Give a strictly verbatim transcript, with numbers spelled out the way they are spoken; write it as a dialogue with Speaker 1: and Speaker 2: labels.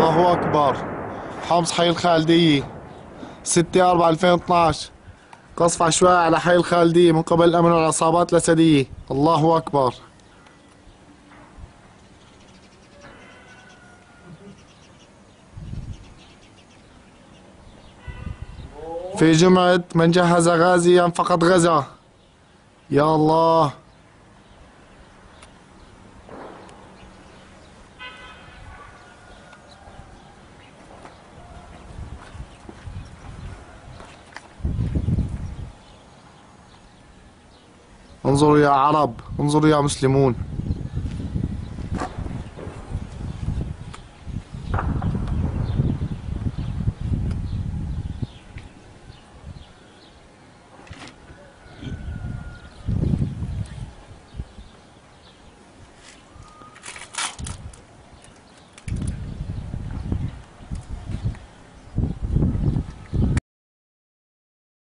Speaker 1: الله أكبر. حمص حي الخالدية ستة أربعة ألفين واثناشر. قصف عشوائي على حي الخالدية من قبل الأمن والعصابات الأسدية. الله أكبر. في جمعة من جهز غازيا فقد غزا. يا الله. انظروا يا عرب، انظروا يا مسلمون.